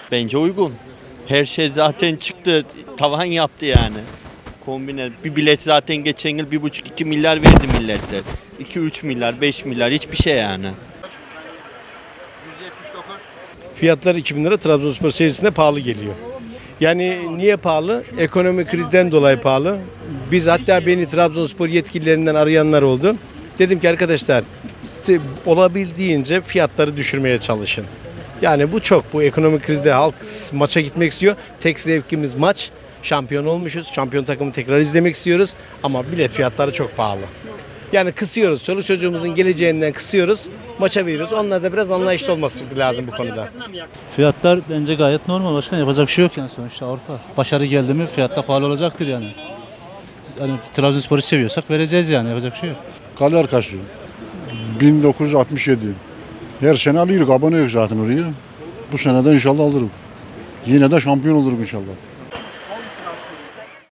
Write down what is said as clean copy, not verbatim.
Bence uygun. Her şey zaten çıktı. Tavan yaptı yani. Kombine. Bir bilet zaten geçen yıl 1,5-2 milyar verdi milletler. 2-3 milyar, 5 milyar hiçbir şey yani. 179. Fiyatlar 2000 lira Trabzonspor seyircisinde pahalı geliyor. Yani niye pahalı? Ekonomik krizden dolayı pahalı. Biz hatta beni Trabzonspor yetkililerinden arayanlar oldu. Dedim ki arkadaşlar olabildiğince fiyatları düşürmeye çalışın. Yani bu ekonomik krizde halk maça gitmek istiyor. Tek zevkimiz maç. Şampiyon olmuşuz. Şampiyon takımı tekrar izlemek istiyoruz. Ama bilet fiyatları çok pahalı. Yani kısıyoruz. Çoluk çocuğumuzun geleceğinden kısıyoruz. Maça veriyoruz. Onlar da biraz anlayışlı olması lazım bu konuda. Fiyatlar bence gayet normal başkan. Yapacak bir şey yok yani sonuçta Avrupa. Başarı geldi mi fiyatta pahalı olacaktır yani. Yani Trabzonspor'u seviyorsak vereceğiz yani. Yapacak bir şey yok. Kale Arkası 1967. Her sene alıyoruz. Abone yok zaten oraya. Bu sene de inşallah alırım. Yine de şampiyon olurum inşallah.